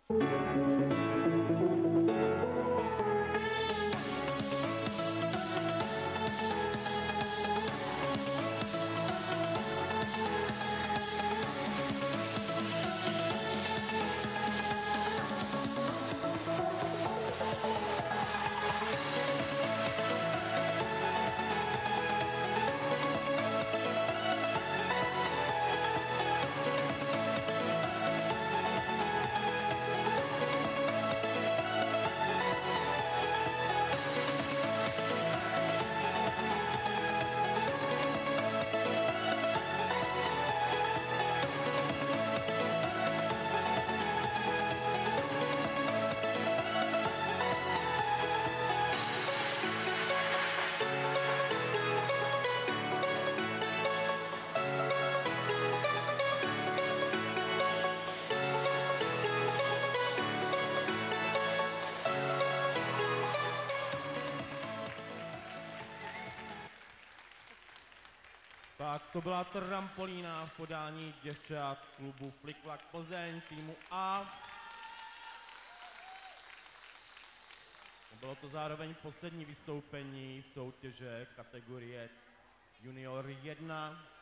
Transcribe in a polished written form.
Tak to byla trampolína v podání děvčat klubu Flick-Flack Plzeň týmu A. Bylo to zároveň poslední vystoupení soutěže kategorie Junior 1.